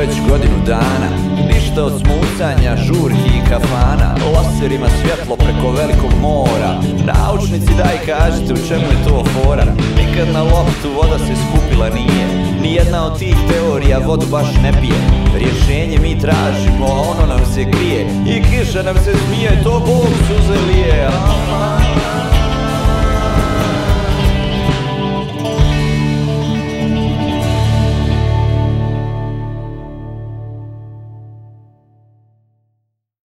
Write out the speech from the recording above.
već godinu dana. Ništa od smucanja, žurki i kafana, laserima svjetlo preko velikog mora. Naučnici, daj kažite u čemu je to fora? Nikad na loptu voda se skupila nije, nijedna od tih teorija vodu baš ne pije. Rješenje mi tražimo, a ono nam se krije, i kiša nam se smije, to Bog suze lije.